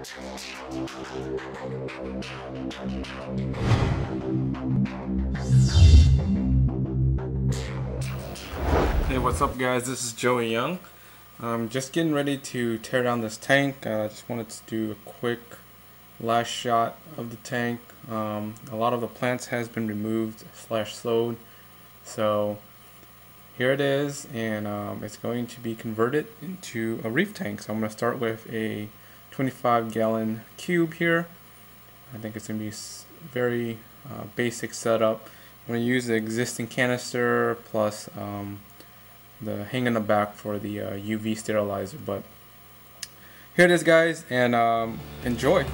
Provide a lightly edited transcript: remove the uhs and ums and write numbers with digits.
Hey, what's up guys, this is Joey Young. I'm just getting ready to tear down this tank. I just wanted to do a quick last shot of the tank. A lot of the plants has been removed / slowed, so here it is, and it's going to be converted into a reef tank. So I'm going to start with a 25-gallon cube here. I think it's going to be very basic setup. I'm going to use the existing canister plus the hang in the back for the UV sterilizer. But here it is guys, and enjoy.